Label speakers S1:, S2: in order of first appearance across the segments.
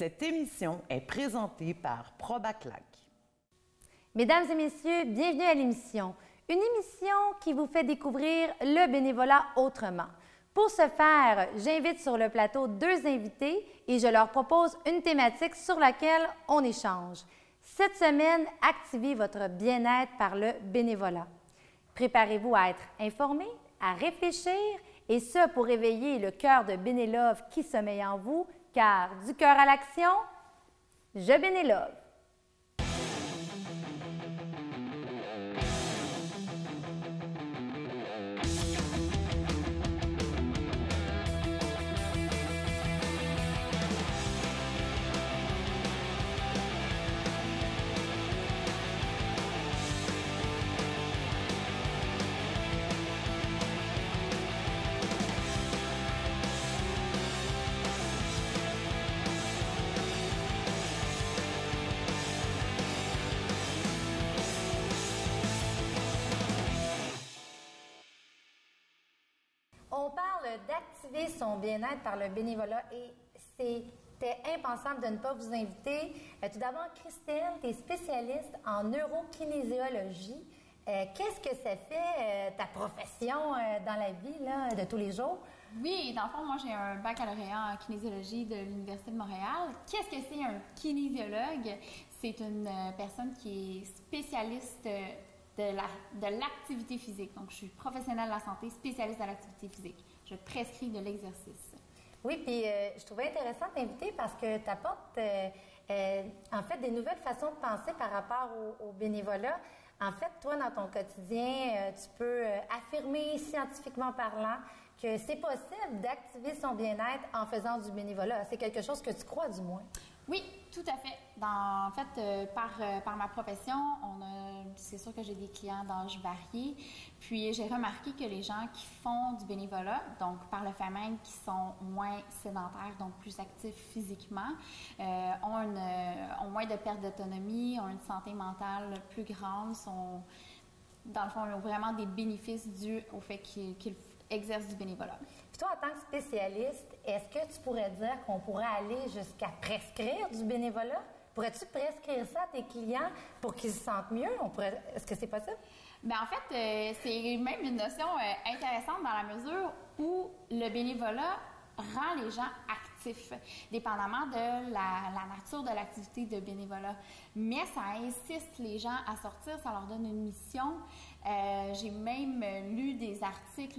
S1: Cette émission est présentée par Probaclac.
S2: Mesdames et messieurs, bienvenue à l'émission. Une émission qui vous fait découvrir le bénévolat autrement. Pour ce faire, j'invite sur le plateau deux invités et je leur propose une thématique sur laquelle on échange. Cette semaine, activez votre bien-être par le bénévolat. Préparez-vous à être informé, à réfléchir et ce pour éveiller le cœur de Bénélove qui sommeille en vous, car du cœur à l'action, je bénélove. On parle d'activer son bien-être par le bénévolat et c'était impensable de ne pas vous inviter. Tout d'abord, Christelle, tu es spécialiste en neurokinésiologie. Qu'est-ce que ça fait, ta profession dans la vie là, de tous les jours?
S3: Oui, dans le fond, moi, j'ai un baccalauréat en kinésiologie de l'Université de Montréal. Qu'est-ce que c'est un kinésiologue? C'est une personne qui est spécialiste de l'activité physique. Donc, je suis professionnelle de la santé, spécialiste de l'activité physique. Je prescris de l'exercice.
S2: Oui, puis je trouvais intéressant de t'inviter parce que tu apportes en fait des nouvelles façons de penser par rapport au bénévolat. En fait, toi, dans ton quotidien, tu peux affirmer scientifiquement parlant que c'est possible d'activer son bien-être en faisant du bénévolat. C'est quelque chose que tu crois, du moins.
S3: Oui, tout à fait. En fait, par ma profession, c'est sûr que j'ai des clients d'âge variés. Puis, j'ai remarqué que les gens qui font du bénévolat, donc par le fait même qui sont moins sédentaires, donc plus actifs physiquement, ont moins de perte d'autonomie, ont une santé mentale plus grande, dans le fond, ont vraiment des bénéfices dus au fait qu'ils exercent du bénévolat.
S2: Puis toi, en tant que spécialiste, est-ce que tu pourrais dire qu'on pourrait aller jusqu'à prescrire du bénévolat? Pourrais-tu prescrire ça à tes clients pour qu'ils se sentent mieux? Est-ce que c'est possible?
S3: Bien, en fait, c'est même une notion intéressante dans la mesure où le bénévolat rend les gens actifs, dépendamment de la nature de l'activité de bénévolat. Mais ça incite les gens à sortir, ça leur donne une mission. J'ai même lu des articles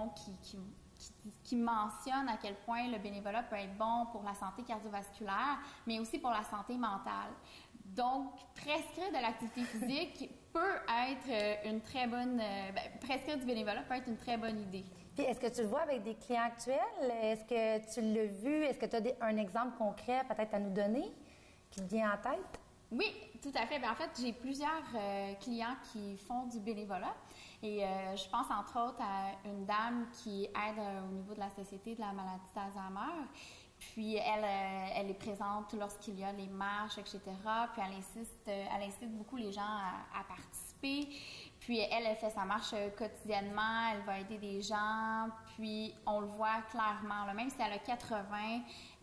S3: qui mentionnent à quel point le bénévolat peut être bon pour la santé cardiovasculaire, mais aussi pour la santé mentale. Donc, prescrire de l'activité physique peut être une très bonne... prescrire du bénévolat peut être une très bonne idée.
S2: Puis, est-ce que tu le vois avec des clients actuels? Est-ce que tu l'as vu? Est-ce que tu as un exemple concret peut-être à nous donner qui te vient en tête?
S3: Oui, tout à fait. Bien, en fait, j'ai plusieurs clients qui font du bénévolat. Et je pense entre autres à une dame qui aide au niveau de la Société de la maladie d'Alzheimer. Puis elle est présente lorsqu'il y a les marches, etc. Puis elle incite beaucoup les gens à participer. Puis elle fait sa marche quotidiennement, elle va aider des gens. Puis on le voit clairement, là, même si elle a 80,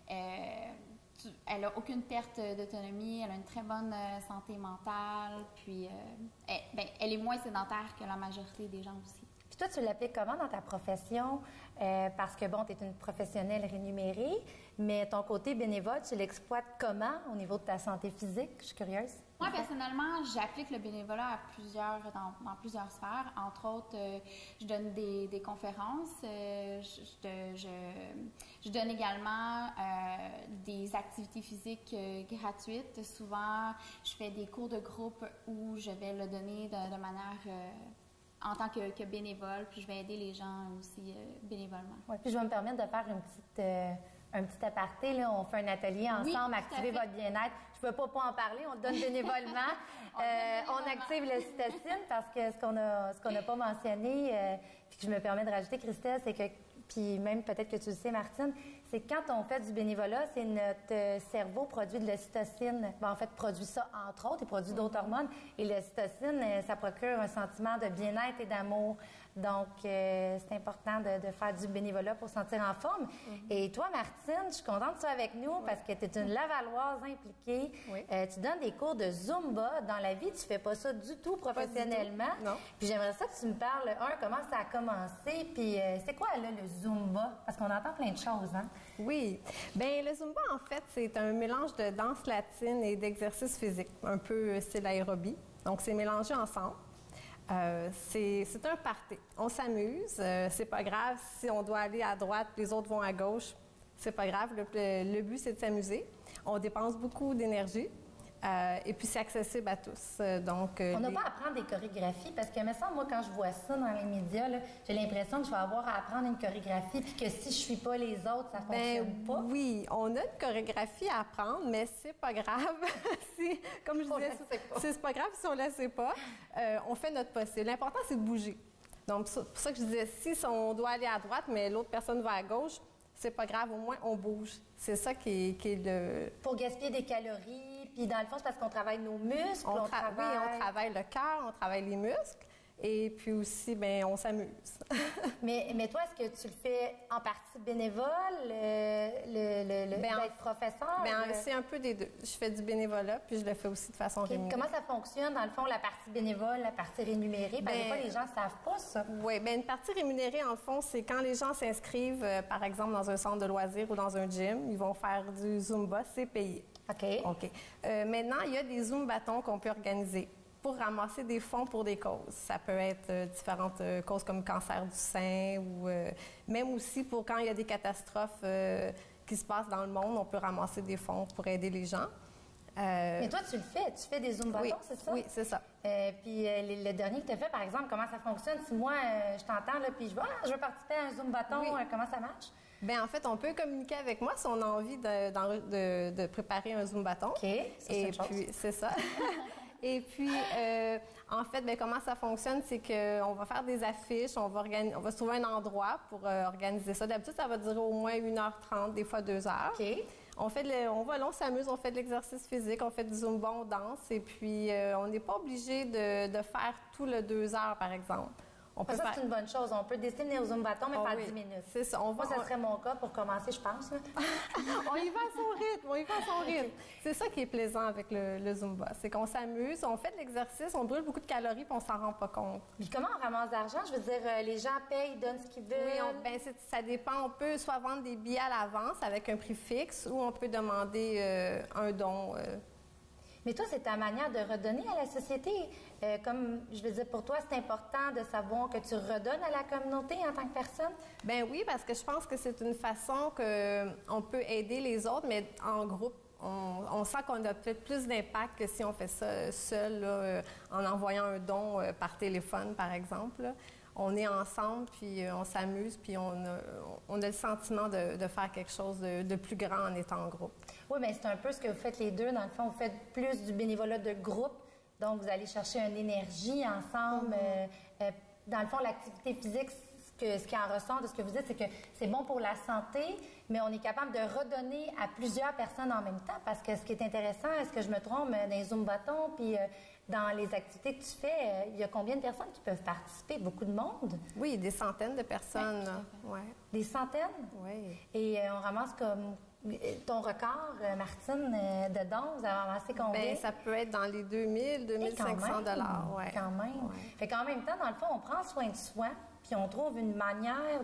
S3: elle n'a aucune perte d'autonomie, elle a une très bonne santé mentale, puis elle est moins sédentaire que la majorité des gens aussi.
S2: Puis toi, tu l'appliques comment dans ta profession? Parce que, bon, tu es une professionnelle rémunérée, mais ton côté bénévole, tu l'exploites comment au niveau de ta santé physique? Je suis curieuse.
S3: Moi, personnellement, j'applique le bénévolat dans plusieurs sphères. Entre autres, je donne des conférences. Je donne également des activités physiques gratuites. Souvent, je fais des cours de groupe où je vais le donner de manière... en tant que bénévole, puis je vais aider les gens aussi bénévolement.
S2: Oui, puis je vais me permettre de faire un petit aparté. Là. On fait un atelier ensemble,
S3: oui,
S2: activer votre bien-être. Je ne peux pas en parler, on le donne bénévolement. On active l'ocytocine parce que ce qu'on n'a pas mentionné, puis que je me permets de rajouter, Christelle, c'est que, puis même peut-être que tu le sais, Martine, c'est que quand on fait du bénévolat, c'est notre cerveau produit de l'ocytocine. Ben, en fait, produit ça entre autres, il produit d'autres hormones. Et l'ocytocine, ça procure un sentiment de bien-être et d'amour. Donc, c'est important de faire du bénévolat pour se sentir en forme. Et toi, Martine, je suis contente que tu sois avec nous parce que tu es une Lavalloise impliquée.
S4: Oui.
S2: Tu donnes des cours de Zumba. Dans la vie, tu fais pas ça du tout professionnellement.
S4: Pas du tout. Non.
S2: Puis j'aimerais ça que tu me parles, comment ça a commencé, puis c'est quoi, là, le Zumba? Parce qu'on entend plein de choses, hein?
S4: Oui. Bien, le Zumba, en fait, c'est un mélange de danse latine et d'exercice physique, un peu style aérobie. Donc, c'est mélangé ensemble. C'est un party. On s'amuse. C'est pas grave si on doit aller à droite, les autres vont à gauche. C'est pas grave. Le but, c'est de s'amuser. On dépense beaucoup d'énergie. Et puis, c'est accessible à tous.
S2: On n'a pas à apprendre des chorégraphies parce que, me semble, moi, quand je vois ça dans les médias, j'ai l'impression que je vais avoir à apprendre une chorégraphie puis que si je suis pas les autres, ça fonctionne pas.
S4: Oui, on a une chorégraphie à apprendre, mais c'est pas grave. Comme je disais, c'est pas grave si on la sait pas. On fait notre possible. L'important, c'est de bouger. Donc, c'est pour ça que je disais, si on doit aller à droite, mais l'autre personne va à gauche, c'est pas grave, au moins on bouge. C'est ça qui est le...
S2: Pour gaspiller des calories, puis dans le fond, c'est parce qu'on travaille nos muscles,
S4: Oui, on travaille le cœur, on travaille les muscles, et puis aussi, bien, on s'amuse.
S2: mais toi, est-ce que tu le fais en partie bénévole, d'être professeur?
S4: Bien, c'est un peu des deux. Je fais du bénévolat, puis je le fais aussi de façon rémunérée.
S2: Comment ça fonctionne, dans le fond, la partie bénévole, la partie rémunérée? Parce que des fois, les gens ne savent pas ça.
S4: Oui, bien, une partie rémunérée, en fond, c'est quand les gens s'inscrivent, par exemple, dans un centre de loisirs ou dans un gym, ils vont faire du Zumba, c'est payé.
S2: OK.
S4: Maintenant, il y a des Zumbatons qu'on peut organiser pour ramasser des fonds pour des causes. Ça peut être différentes causes comme cancer du sein ou même aussi pour quand il y a des catastrophes qui se passent dans le monde, on peut ramasser des fonds pour aider les gens.
S2: Mais toi, tu le fais. Tu fais des Zumbatons,
S4: oui,
S2: c'est ça?
S4: Oui, c'est ça.
S2: Puis le dernier que tu as fait, par exemple, comment ça fonctionne? Si moi, je t'entends, là, puis je veux participer à un Zumbaton, comment ça marche?
S4: Bien, en fait, on peut communiquer avec moi si on a envie de préparer un Zumbaton.
S2: OK, c'est
S4: puis, c'est ça. Et puis, en fait, bien, comment ça fonctionne, c'est qu'on va faire des affiches, on va se trouver un endroit pour organiser ça. D'habitude, ça va durer au moins 1h30, des fois 2 heures.
S2: OK.
S4: On s'amuse, on fait de l'exercice physique, on fait du Zumba, on danse, et puis on n'est pas obligé de faire tout le 2 heures, par exemple.
S2: Ça, c'est une bonne chose. On peut décider de venir au Zumbaton, mais faire 10 minutes.
S4: C'est ça.
S2: Moi, ça serait mon cas pour commencer, je pense.
S4: On y va à son rythme. C'est ça qui est plaisant avec le Zumba. C'est qu'on s'amuse, on fait de l'exercice, on brûle beaucoup de calories, puis on s'en rend pas compte.
S2: Puis comment on ramasse d'argent? Je veux dire, les gens payent, donnent ce qu'ils veulent.
S4: Oui, ça dépend. On peut soit vendre des billets à l'avance avec un prix fixe ou on peut demander un don.
S2: Mais toi, c'est ta manière de redonner à la société. Comme je veux dire, pour toi, c'est important de savoir que tu redonnes à la communauté en tant que personne?
S4: Bien oui, parce que je pense que c'est une façon qu'on peut aider les autres, mais en groupe. On sent qu'on a peut-être plus d'impact que si on fait ça seul, là, en envoyant un don par téléphone, par exemple. Là. On est ensemble, puis on s'amuse, puis on a le sentiment de faire quelque chose de plus grand en étant en groupe.
S2: Oui, mais c'est un peu ce que vous faites les deux. Dans le fond, vous faites plus du bénévolat de groupe. Donc, vous allez chercher une énergie ensemble. Dans le fond, l'activité physique, ce qui en ressort de ce que vous dites, c'est que c'est bon pour la santé, mais on est capable de redonner à plusieurs personnes en même temps. Parce que ce qui est intéressant, est-ce que je me trompe, dans les Zumbatons, puis dans les activités que tu fais, il y a combien de personnes qui peuvent participer? Beaucoup de monde?
S4: Oui, des centaines de personnes.
S2: Ouais. Des centaines?
S4: Oui.
S2: Et on ramasse comme ton record, Martine, de dons, vous avez ramassé combien?
S4: Bien, ça peut être dans les 2000, 2500 $. Ouais.
S2: Quand même. Ouais. Fait qu'en même temps, dans le fond, on prend soin de soi, puis on trouve une manière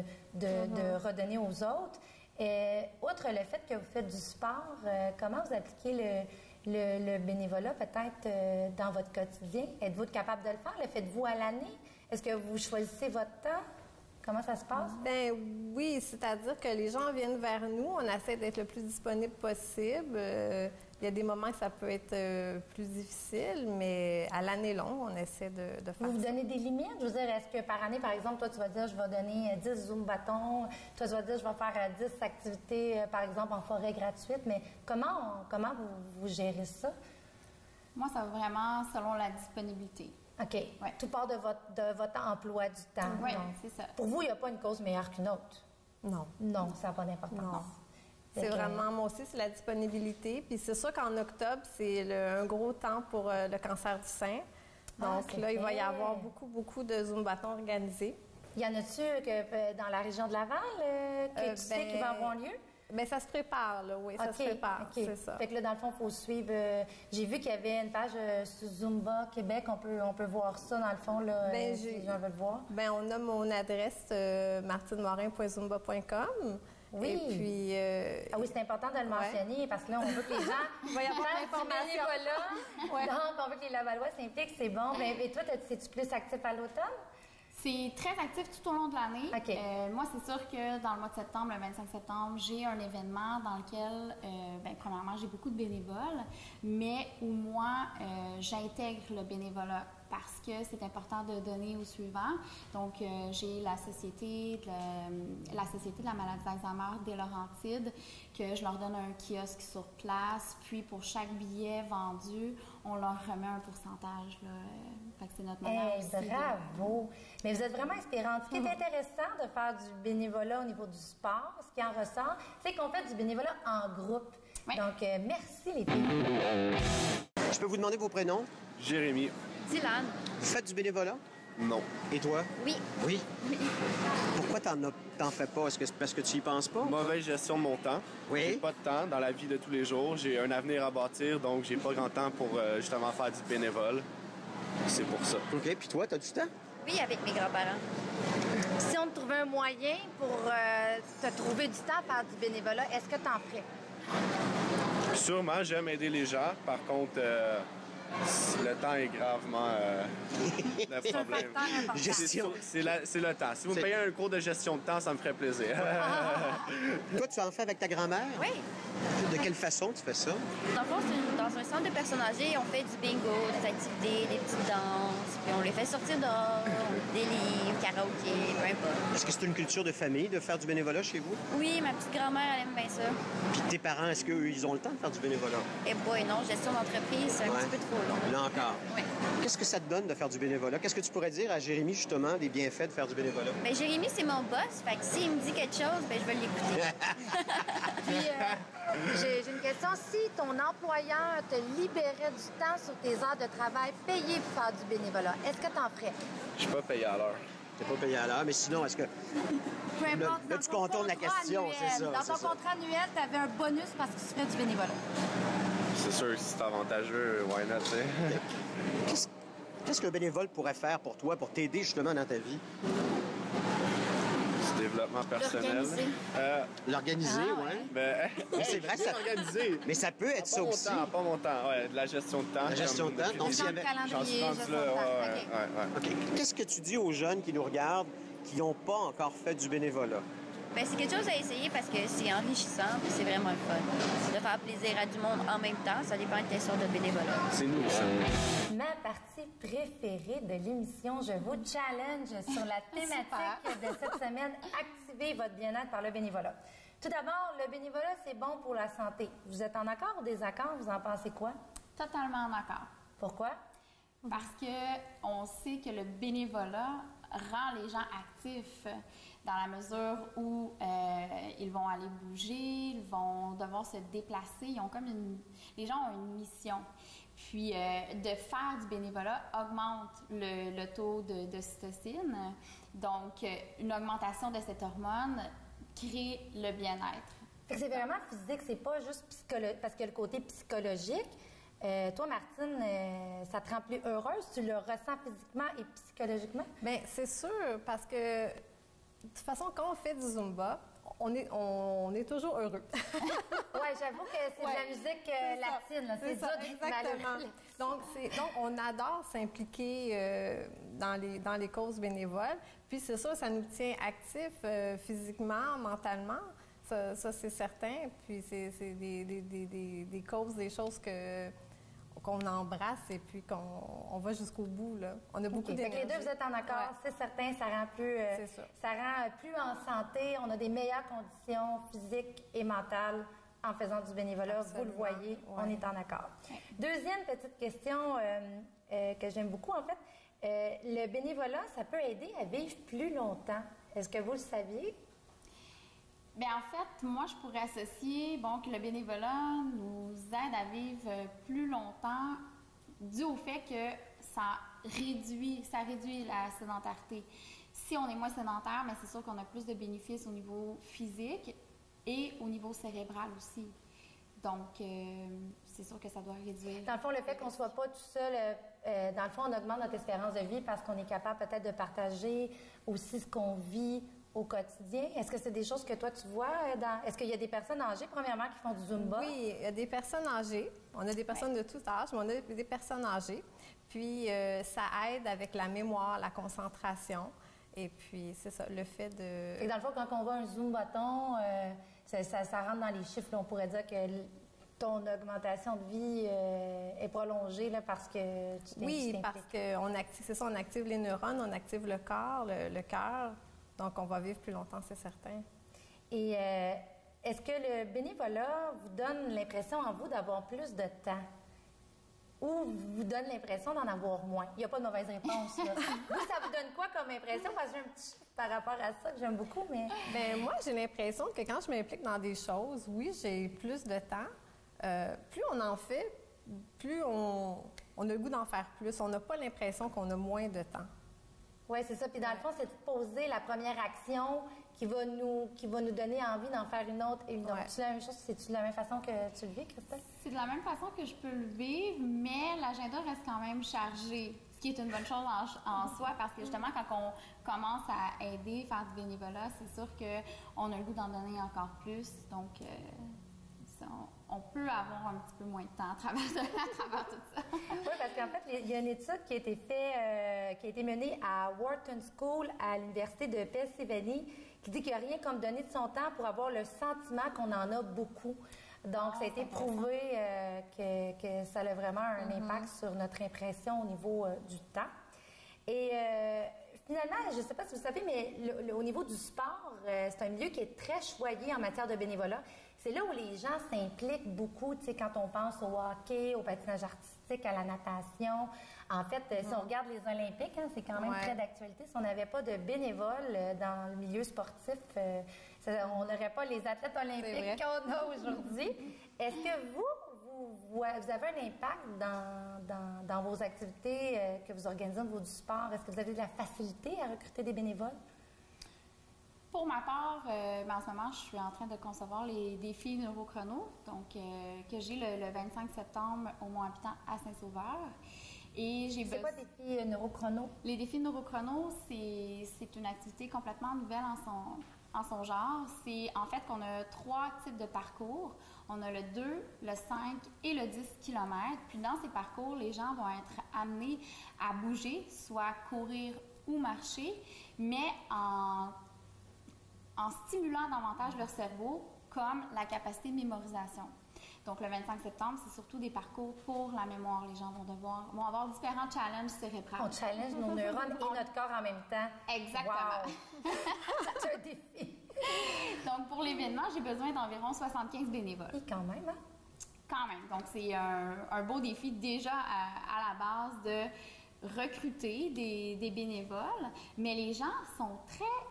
S2: de redonner aux autres. Outre le fait que vous faites du sport, comment vous appliquez le bénévolat peut-être dans votre quotidien? Êtes-vous capable de le faire? Le faites-vous à l'année? Est-ce que vous choisissez votre temps? Comment ça se passe?
S4: Bien oui, c'est-à-dire que les gens viennent vers nous, on essaie d'être le plus disponible possible. Il y a des moments que ça peut être plus difficile, mais à l'année longue, on essaie de faire ça.
S2: Vous donnez des limites? Je veux dire, est-ce que par année, par exemple, toi, tu vas dire, je vais donner 10 Zumbatons, toi, tu vas dire, je vais faire 10 activités, par exemple, en forêt gratuite, mais comment vous gérez ça?
S3: Moi, ça va vraiment selon la disponibilité.
S2: OK.
S3: Ouais.
S2: Tout part de votre emploi du temps.
S3: Oui, c'est ça.
S2: Pour vous, il n'y a pas une cause meilleure qu'une autre.
S4: Non.
S2: Non, ça n'a pas d'importance.
S4: Non.
S2: Fait
S4: C'est
S2: que-
S4: vraiment, moi aussi, c'est la disponibilité. Puis c'est sûr qu'en octobre, c'est un gros temps pour le cancer du sein. Donc
S2: c'est
S4: là, il va y
S2: vrai.
S4: avoir beaucoup de zumbatons organisés.
S2: Y en a-tu dans la région de Laval que tu sais qui va avoir lieu?
S4: Bien, ça se prépare, là, oui, ça se prépare, c'est ça.
S2: Fait que là, dans le fond, il faut suivre. J'ai vu qu'il y avait une page sur Zumba Québec. On peut voir ça, dans le fond, là,
S4: Ben,
S2: si les gens veulent voir.
S4: Bien, on a mon adresse martinemorin.zumba.com.
S2: Oui.
S4: Et puis...
S2: Ah oui, c'est important de le mentionner parce que là, on veut que les gens.
S4: Il va y avoir
S2: fassent du
S4: l'information.
S2: bénévolat.
S4: Ouais.
S2: Donc, on veut que les Lavallois s'impliquent, c'est bon. Ben, et toi, es-tu plus actif à l'automne?
S3: C'est très actif tout au long de l'année.
S2: OK.
S3: Moi, c'est sûr que dans le mois de septembre, le 25 septembre, j'ai un événement dans lequel, premièrement, j'ai beaucoup de bénévoles, mais où moi, j'intègre le bénévolat parce que c'est important de donner au suivant. Donc, j'ai la Société de la maladie d'Alzheimer des Laurentides, que je leur donne un kiosque sur place. Puis, pour chaque billet vendu, on leur remet un pourcentage. Là. Fait que c'est notre manière aussi de-
S2: Bravo! Mais vous êtes vraiment inspirante. Ce qui est intéressant de faire du bénévolat au niveau du sport, ce qui en ressort, c'est qu'on fait du bénévolat en groupe.
S3: Oui.
S2: Donc, merci les filles.
S5: Je peux vous demander vos prénoms?
S6: Jérémy.
S7: Dylan.
S5: Vous faites du bénévolat?
S6: Non.
S5: Et toi?
S7: Oui.
S5: Oui. Pourquoi t'en fais pas? Est-ce que c'est parce que tu y penses pas?
S6: Mauvaise gestion de mon temps.
S5: Oui.
S6: J'ai pas de temps dans la vie de tous les jours. J'ai un avenir à bâtir, donc j'ai pas grand temps pour justement faire du bénévole. C'est pour ça.
S5: OK. Puis toi, t'as du temps?
S7: Oui, avec mes grands-parents.
S2: Si on te trouvait un moyen pour te trouver du temps à faire du bénévolat, est-ce que tu en ferais?
S6: Sûrement, j'aime aider les gens. Par contre, le temps est gravement le problème.
S5: Gestion.
S6: C'est le temps. Si vous me
S5: C'est-
S6: payez un cours de gestion de temps, ça me ferait plaisir.
S5: Toi, tu en fais avec ta grand-mère?
S7: Oui.
S5: De quelle façon tu fais ça?
S7: Dans le fond, dans un centre de personnes âgées, on fait du bingo, des activités, des petites danses, puis on les fait sortir dehors, des livres, karaoké, peu importe.
S5: Est-ce que c'est une culture de famille de faire du bénévolat chez vous?
S7: Oui, ma petite grand-mère, elle aime bien ça.
S5: Puis tes parents, est-ce qu'eux, ils ont le temps de faire du bénévolat?
S7: Et boy, non, gestion d'entreprise, c'est un
S5: Ouais.
S7: petit peu trop long.
S5: Là encore.
S7: Oui.
S5: Qu'est-ce que ça te donne de faire du bénévolat? Qu'est-ce que tu pourrais dire à Jérémy, justement, des bienfaits de faire du bénévolat?
S7: Bien, Jérémy, c'est mon boss, fait que s'il me dit quelque chose, ben je vais l'écouter.
S2: Puis, j'ai une question. Si ton employeur te libérait du temps sur tes heures de travail payées pour faire du bénévolat, est-ce que tu en ferais?
S6: Je suis pas payé à l'heure.
S5: T'es pas payé à l'heure, mais sinon, est-ce que...
S2: Peu importe.
S5: là,
S2: dans
S5: tu
S2: ton
S5: contournes la
S2: contrat
S5: question,
S2: annuel.
S5: c'est ça,
S2: Dans
S5: c'est
S2: ton
S5: ça.
S2: contrat annuel, tu avais un bonus parce que tu ferais du bénévolat.
S6: C'est sûr que si c'est avantageux, why not, tu sais?
S5: Qu'est-ce qu'un bénévole pourrait faire pour toi, pour t'aider justement dans ta vie?
S6: Du développement personnel.
S7: L'organiser.
S5: L'organiser, ouais.
S6: Ben,
S5: Mais c'est vrai, ça...
S6: organisé.
S5: Mais ça peut être ça
S6: Pas mon
S5: aussi.
S6: temps, pas mon temps. Ouais, de la gestion de temps.
S5: La gestion
S6: comme
S5: de temps.
S6: depuis
S5: Donc,
S6: le
S5: s'il y
S6: début.
S5: avait-
S6: J'en suis
S2: calendrier,
S6: rendu
S2: gestion
S6: là,
S2: de temps.
S6: ouais,
S2: OK.
S6: ouais.
S5: OK. Qu'est-ce que tu dis aux jeunes qui nous regardent, qui n'ont pas encore fait du bénévolat?
S7: Ben, c'est quelque chose à essayer parce que c'est enrichissant puis c'est vraiment le fun. De faire plaisir à du monde en même temps, ça dépend de quelle sorte de bénévolat.
S6: C'est nous, ça.
S2: Ma partie préférée de l'émission, je vous challenge sur la thématique de cette semaine, activer votre bien-être par le bénévolat. Tout d'abord, le bénévolat, c'est bon pour la santé. Vous êtes en accord ou désaccord? Vous en pensez quoi?
S3: Totalement en accord.
S2: Pourquoi?
S3: Parce que on sait que le bénévolat rend les gens actifs dans la mesure où ils vont aller bouger, ils vont devoir se déplacer. Ils ont les gens ont une mission. Puis de faire du bénévolat augmente le taux d'ocytocine. Donc une augmentation de cette hormone crée le bien-être.
S2: Fait que c'est vraiment physique, c'est pas juste psychologique, parce que le côté psychologique. Toi, Martine, ça te rend plus heureuse? Tu le ressens physiquement et psychologiquement?
S4: Bien, c'est sûr, parce que de toute façon, quand on fait du Zumba, on est toujours heureux.
S2: Oui, j'avoue que c'est de la musique
S4: C'est ça.
S2: latine. Là. C'est
S4: ça,
S2: dur d'être
S4: exactement.
S2: malheureux.
S4: Donc, on adore s'impliquer dans les causes bénévoles. Puis, c'est sûr, ça nous tient actifs physiquement, mentalement. Ça c'est certain. Puis, c'est des causes, des choses qu'on embrasse et puis qu'on va jusqu'au bout. Là. On a beaucoup
S2: OK. Fait que
S4: d'énergie.
S2: les deux, vous êtes en accord.
S4: Ouais.
S2: C'est certain, ça rend plus,
S4: C'est ça.
S2: ça rend plus en santé. On a des meilleures conditions physiques et mentales en faisant du bénévolat. Vous le
S4: Absolument.
S2: voyez,
S4: Ouais.
S2: on est en accord. Deuxième petite question que j'aime beaucoup, en fait. Le bénévolat, ça peut aider à vivre plus longtemps. Est-ce que vous le saviez?
S3: Bien, en fait, moi, je pourrais associer que le bénévolat nous aide à vivre plus longtemps dû au fait que ça réduit la sédentarité. Si on est moins sédentaire, mais c'est sûr qu'on a plus de bénéfices au niveau physique et au niveau cérébral aussi. Donc, c'est sûr que ça doit réduire.
S2: Dans le fond, le fait qu'on ne soit pas tout seul, dans le fond, on augmente notre espérance de vie parce qu'on est capable peut-être de partager aussi ce qu'on vit au quotidien. Est-ce que c'est des choses que toi, tu vois? Est-ce qu'il y a des personnes âgées, premièrement, qui font du Zumba?
S4: Oui, il y a des personnes âgées. On a des personnes de tout âge, mais on a des personnes âgées. Puis, ça aide avec la mémoire, la concentration. Et puis, c'est ça, le fait de...
S2: Et dans le fond, quand on voit un Zumbaton, ça rentre dans les chiffres. Là, on pourrait dire que ton augmentation de vie est prolongée là, parce que tu t'impliques.
S4: Oui, parce qu'on active les neurones, on active le corps, le cœur. Donc, on va vivre plus longtemps, c'est certain.
S2: Et est-ce que le bénévolat vous donne l'impression en vous d'avoir plus de temps? Ou vous donne l'impression d'en avoir moins? Il n'y a pas de mauvaise réponse, là. Vous, ça vous donne quoi comme impression? Parce que j'ai un petit chiffre par rapport à ça que j'aime beaucoup, mais...
S4: Bien, moi, j'ai l'impression que quand je m'implique dans des choses, oui, j'ai plus de temps. Plus on en fait, plus on a le goût d'en faire plus. On n'a pas l'impression qu'on a moins de temps.
S2: Oui, c'est ça. Puis dans le fond, c'est de poser la première action qui va nous donner envie d'en faire une autre et une autre.
S4: Ouais.
S2: C'est la même chose? C'est-tu de la même façon que tu le vis, Christelle?
S3: C'est de la même façon que je peux le vivre, mais l'agenda reste quand même chargé, ce qui est une bonne chose en soi, parce que justement, quand on commence à aider, faire du bénévolat, c'est sûr qu'on a le goût d'en donner encore plus. Donc, on peut avoir un petit peu moins de temps à travers tout ça.
S2: Oui, parce qu'en fait, il y a une étude qui a été qui a été menée à Wharton School à l'Université de Pennsylvanie qui dit qu'il n'y a rien comme donner de son temps pour avoir le sentiment qu'on en a beaucoup. Donc, ça a été prouvé que ça a vraiment un impact sur notre impression au niveau du temps. Et finalement, je ne sais pas si vous savez, mais au niveau du sport, c'est un milieu qui est très choyé en matière de bénévolat. C'est là où les gens s'impliquent beaucoup, tu sais, quand on pense au hockey, au patinage artistique, à la natation. En fait, si on regarde les Olympiques, hein, c'est quand même très d'actualité. Si on n'avait pas de bénévoles dans le milieu sportif, on n'aurait pas les athlètes olympiques qu'on a aujourd'hui. Est-ce que vous avez un impact dans vos activités que vous organisez au niveau du sport? Est-ce que vous avez de la facilité à recruter des bénévoles?
S3: Pour ma part, en ce moment, je suis en train de concevoir les défis neurochrono, donc que j'ai le 25 septembre au Mont-Habitant à Saint-Sauveur. Et j'ai
S2: C'est quoi défis neurochrono?
S3: Les défis neurochrono, c'est une activité complètement nouvelle en son genre. C'est en fait qu'on a 3 types de parcours. On a le 2, le 5 et le 10 km. Puis dans ces parcours, les gens vont être amenés à bouger, soit courir ou marcher, mais en stimulant davantage leur cerveau, comme la capacité de mémorisation. Donc, le 25 septembre, c'est surtout des parcours pour la mémoire. Les gens vont avoir différents challenges cérébraux.
S2: On challenge nos neurones et notre corps en même temps.
S3: Exactement.
S2: Wow. C'est un défi.
S3: Donc, pour l'événement, j'ai besoin d'environ 75 bénévoles.
S2: Et quand même, hein?
S3: Quand même. Donc, c'est un beau défi déjà à la base de recruter des bénévoles, mais les gens sont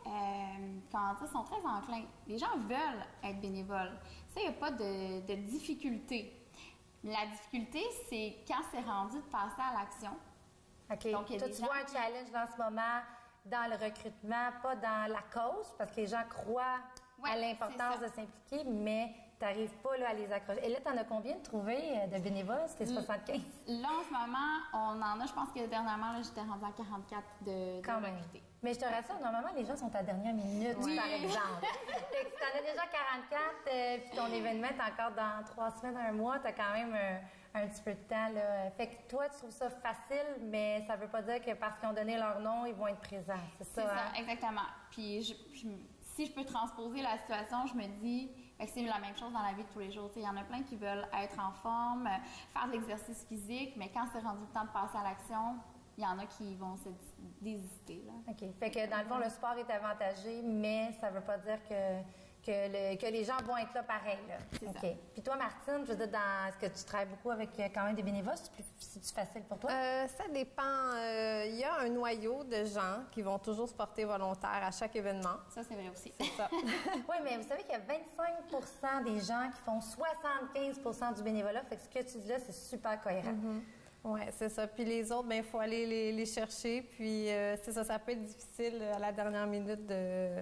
S3: sont très enclins. Les gens veulent être bénévoles. Ça, il n'y a pas de difficulté. La difficulté, c'est quand c'est rendu de passer à l'action.
S2: OK. Donc, toi, tu vois un challenge dans ce moment dans le recrutement, pas dans la cause, parce que les gens croient à l'importance de s'impliquer, mais tu n'arrives pas là, à les accrocher. Et là, tu en as combien de trouvés de bénévoles? C'était 75?
S3: Là, en ce moment, on en a, je pense que dernièrement, j'étais rendue à 44 de recrutés.
S2: Mais je te rassure, normalement, les gens sont à la dernière minute, par exemple. Fait que si tu en as déjà 44, puis ton événement est encore dans 3 semaines, 1 mois, tu as quand même un petit peu de temps. Là. Fait que toi, tu trouves ça facile, mais ça ne veut pas dire que parce qu'ils ont donné leur nom, ils vont être présents. C'est ça, hein?
S3: Exactement. Puis si je peux transposer la situation, je me dis que c'est la même chose dans la vie de tous les jours. Il y en a plein qui veulent être en forme, faire de l'exercice physique, mais quand c'est rendu le temps de passer à l'action, il y en a qui vont se désister. Là.
S2: OK. Fait que dans le fond, le sport est avantagé, mais ça ne veut pas dire que que les gens vont être là pareil. Là.
S3: C'est
S2: OK.
S3: ça.
S2: Puis toi, Martine, je veux dire, est-ce que tu travailles beaucoup avec quand même des bénévoles? C'est-tu facile pour toi?
S4: Ça dépend. Il y a un noyau de gens qui vont toujours se porter volontaires à chaque événement.
S3: Ça, c'est vrai aussi.
S4: Ça.
S2: Oui, mais vous savez qu'il y a 25 des gens qui font 75 du bénévolat. Fait que ce que tu dis là, c'est super cohérent.
S4: Oui, c'est ça. Puis les autres, il faut aller les chercher. Puis c'est ça, ça peut être difficile à la dernière minute de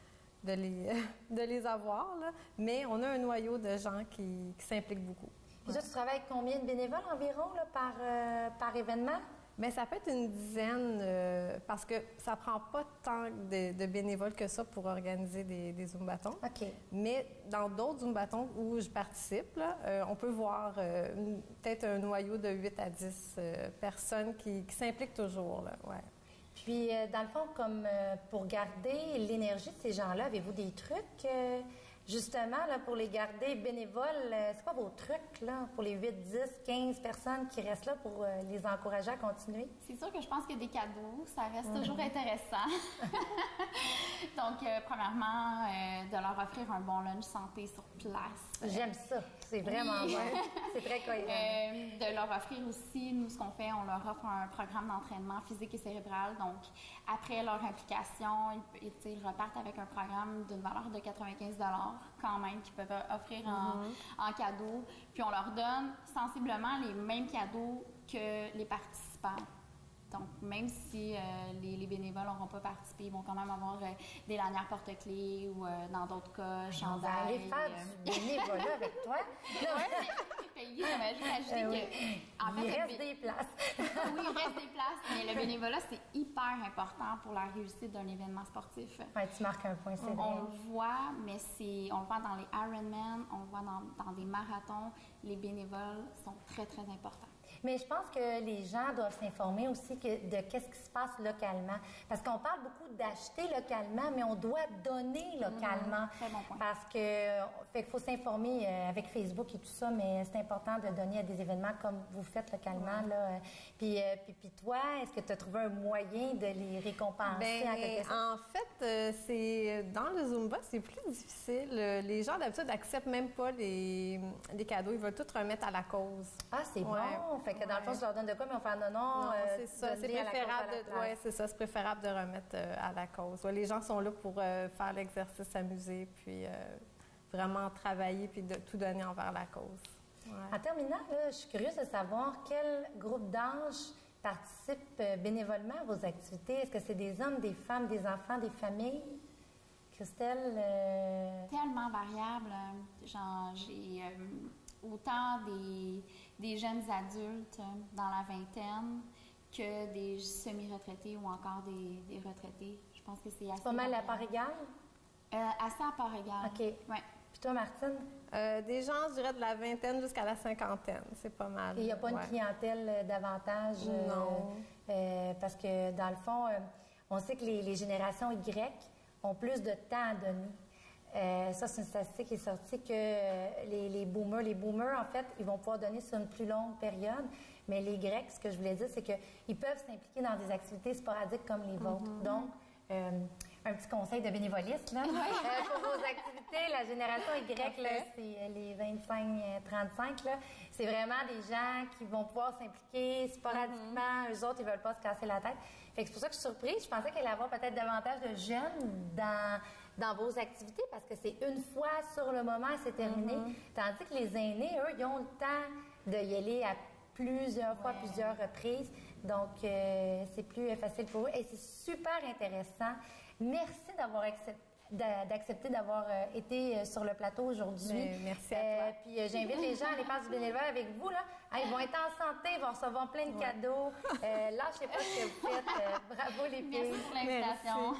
S4: les avoir. Là. Mais on a un noyau de gens qui s'impliquent beaucoup.
S2: Puis toi, tu travailles avec combien de bénévoles environ là, par événement?
S4: Bien, ça peut être une dizaine parce que ça prend pas tant de bénévoles que ça pour organiser des Zumbatons.
S2: OK.
S4: Mais dans d'autres Zumbatons où je participe, là, on peut voir peut-être un noyau de 8 à 10 personnes qui s'impliquent toujours. Là, ouais.
S2: Puis, dans le fond, comme pour garder l'énergie de ces gens-là, avez-vous des trucs, justement, là, pour les garder bénévoles? C'est quoi vos trucs, là, pour les 8, 10, 15 personnes qui restent là pour les encourager à continuer?
S3: C'est sûr que je pense que des cadeaux, ça reste toujours intéressant. Donc, premièrement, de leur offrir un bon lunch santé sur place.
S2: J'aime ça. C'est vraiment bon. C'est très cohérent.
S3: De leur offrir aussi, nous, ce qu'on fait, on leur offre un programme d'entraînement physique et cérébral. Donc, après leur implication, ils repartent avec un programme d'une valeur de 95 quand même, qu'ils peuvent offrir en cadeau. Puis, on leur donne sensiblement les mêmes cadeaux que les participants. Donc, même si les bénévoles n'auront pas participé, ils vont quand même avoir des lanières porte-clés ou, dans d'autres cas,
S2: On va aller faire du bénévolat avec toi.
S3: Payé, j'aimerais juste ajouter que... En fait,
S2: il reste des places.
S3: Oui, il reste des places, mais le bénévolat, c'est hyper important pour la réussite d'un événement sportif.
S2: Ouais, tu marques un point, c'est vrai.
S3: On le voit, mais on le voit dans les Ironman, on le voit dans des marathons. Les bénévoles sont très, très importants.
S2: Mais je pense que les gens doivent s'informer aussi de qu'est-ce qui se passe localement. Parce qu'on parle beaucoup d'acheter localement, mais on doit donner localement.
S3: Très bon point.
S2: Parce qu'il faut s'informer avec Facebook et tout ça, mais c'est important de donner à des événements comme vous faites localement. Là. Puis toi, est-ce que tu as trouvé un moyen de les récompenser en quelque sorte?
S4: En fait, c'est dans le Zumba, c'est plus difficile. Les gens, d'habitude, n'acceptent même pas les cadeaux. Ils veulent tout remettre à la cause.
S2: Ah, c'est bon! Fait que dans le fond, je leur donne de quoi, mais on fait non,
S4: c'est ça. C'est préférable c'est préférable de remettre à la cause. Ouais, les gens sont là pour faire l'exercice, s'amuser, puis vraiment travailler, puis de tout donner envers la cause. Ouais.
S2: En terminant, là, je suis curieuse de savoir quel groupe d'âge participe bénévolement à vos activités. Est-ce que c'est des hommes, des femmes, des enfants, des familles? Christelle?
S3: Tellement variable. Genre, j'ai autant des jeunes adultes dans la vingtaine que des semi-retraités ou encore des retraités. Je pense que c'est assez...
S2: Pas mal à part égale?
S3: Assez à part égale.
S2: OK.
S3: Ouais.
S2: Puis toi, Martine?
S4: Des gens, je dirais, de la vingtaine jusqu'à la cinquantaine. C'est pas mal.
S2: Et il n'y a pas une clientèle davantage?
S4: Non.
S2: Parce que, dans le fond, on sait que les générations Y ont plus de temps à donner. Ça, c'est une statistique qui est sortie que les boomers, en fait, ils vont pouvoir donner sur une plus longue période. Mais les Grecs, ce que je voulais dire, c'est qu'ils peuvent s'impliquer dans des activités sporadiques comme les vôtres. Donc, un petit conseil de bénévoliste, là. Pour vos activités, la génération Y, là, c'est les 25-35, là. C'est vraiment des gens qui vont pouvoir s'impliquer sporadiquement. Eux autres, ils veulent pas se casser la tête. Fait que c'est pour ça que je suis surprise. Je pensais qu'il allait y avoir peut-être davantage de jeunes dans vos activités parce que c'est une fois sur le moment et c'est terminé. Tandis que les aînés, eux, ils ont le temps d'y aller à plusieurs fois, plusieurs reprises. Donc, c'est plus facile pour eux. Et c'est super intéressant. Merci d'avoir d'accepter d'avoir été sur le plateau aujourd'hui.
S4: Merci à toi.
S2: Puis j'invite les gens à aller faire du bénévolat avec vous. Là. Ils vont être en santé, ils vont recevoir plein de cadeaux. Lâchez pas ce que vous faites. Bravo les filles.
S3: Merci pour l'invitation.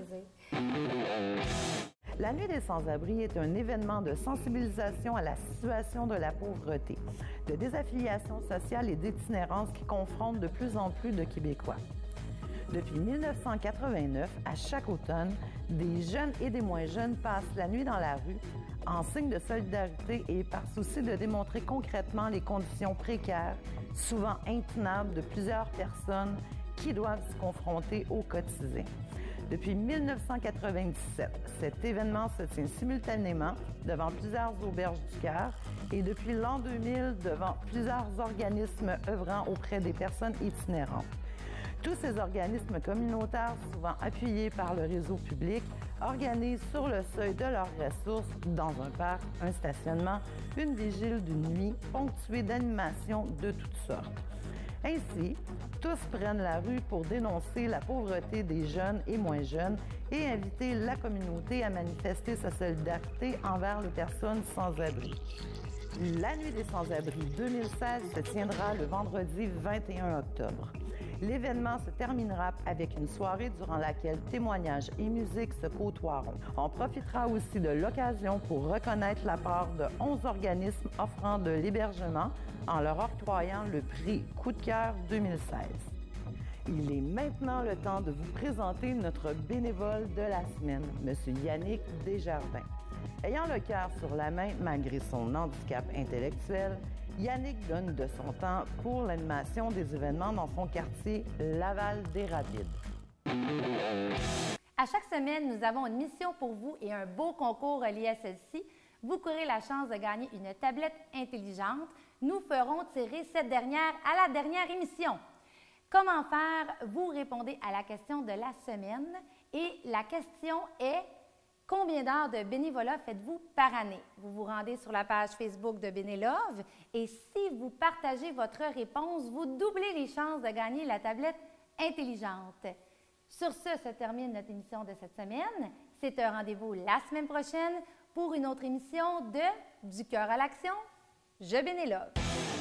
S1: La Nuit des sans-abri est un événement de sensibilisation à la situation de la pauvreté, de désaffiliation sociale et d'itinérance qui confronte de plus en plus de Québécois. Depuis 1989, à chaque automne, des jeunes et des moins jeunes passent la nuit dans la rue en signe de solidarité et par souci de démontrer concrètement les conditions précaires, souvent intenables de plusieurs personnes qui doivent se confronter au quotidien. Depuis 1997, cet événement se tient simultanément devant plusieurs auberges du cœur et depuis l'an 2000 devant plusieurs organismes œuvrant auprès des personnes itinérantes. Tous ces organismes communautaires, souvent appuyés par le réseau public, organisent sur le seuil de leurs ressources, dans un parc, un stationnement, une vigile d'une nuit ponctuée d'animations de toutes sortes. Ainsi, tous prennent la rue pour dénoncer la pauvreté des jeunes et moins jeunes et inviter la communauté à manifester sa solidarité envers les personnes sans abri. La Nuit des sans-abri 2016 se tiendra le vendredi 21 octobre. L'événement se terminera avec une soirée durant laquelle témoignages et musique se côtoieront. On profitera aussi de l'occasion pour reconnaître la part de 11 organismes offrant de l'hébergement en leur octroyant le prix Coup de cœur 2016. Il est maintenant le temps de vous présenter notre bénévole de la semaine, M. Yannick Desjardins. Ayant le cœur sur la main malgré son handicap intellectuel, Yannick donne de son temps pour l'animation des événements dans son quartier Laval-des-Rapides.
S2: À chaque semaine, nous avons une mission pour vous et un beau concours lié à celle-ci. Vous courez la chance de gagner une tablette intelligente. Nous ferons tirer cette dernière à la dernière émission. Comment faire? Vous répondez à la question de la semaine et la question est: combien d'heures de bénévolat faites-vous par année? Vous vous rendez sur la page Facebook de Bénélove et si vous partagez votre réponse, vous doublez les chances de gagner la tablette intelligente. Sur ce se termine notre émission de cette semaine. C'est un rendez-vous la semaine prochaine pour une autre émission de Du cœur à l'action, je Bénélove.